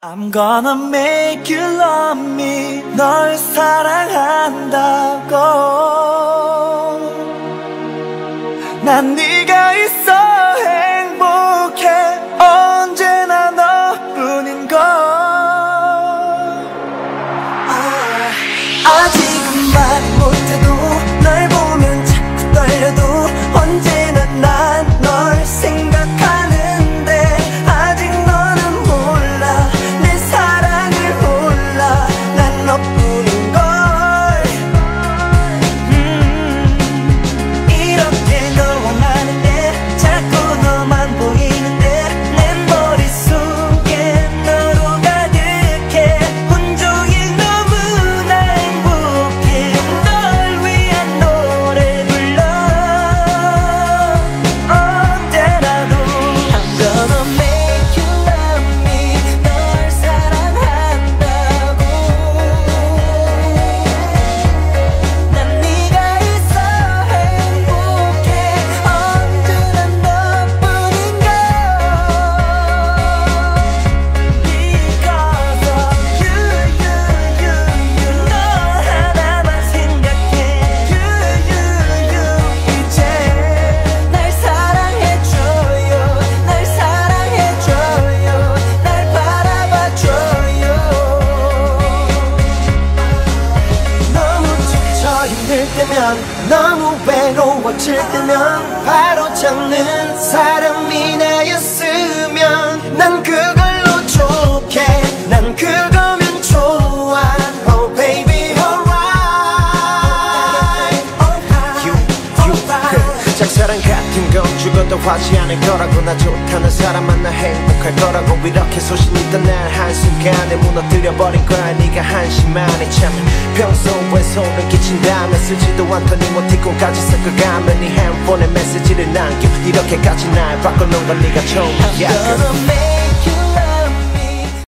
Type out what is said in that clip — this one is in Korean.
I'm gonna make you love me. 널 사랑한다고. 난 네가 있어 행복해. 언제나 너뿐인 걸. 아직은 말 못해도 널 보면 자꾸 떨려도 언제나 난 널 생각하는데 아직 너는 몰라 내 사랑을 몰라 난 너뿐인 걸. 이렇게 너와 많은데 자꾸 너만 보이는데 내 머릿속에 너로 가득해. 온종일 너무나 행복해. 널 위한 노래 불러 언제라도. I'm gonna make you love me. 널 사랑한다고. 난 네가 있어 행복해. 언제나 너뿐인 걸. Because of you, 널 하나만 생각해. 이제 날 사랑해줘요. 날 사랑해줘요. 날 바라봐줘요. 너무 지쳐 힘들 때면 너무 외로워질 때면 바로 잡는 사람이 나였으면 난 그걸로 좋게. 난 그거면 좋아. Oh baby alright. 짝사랑 같은 건 죽어도 하지 않을 거라고. 나 좋다는 사람 만나 행복할 거라고. 이렇게 소신 있던 날 한순간에 무너뜨려버린 거야 네가 한심하니. 참 평소에 소름 끼친다면 쓰지도 않던 이모티콘까지 섞어가면 네 핸폰에 메시지를 남겨. 이렇게까지 날 바꿔놓은 건 네가 처음이야. I'm gonna make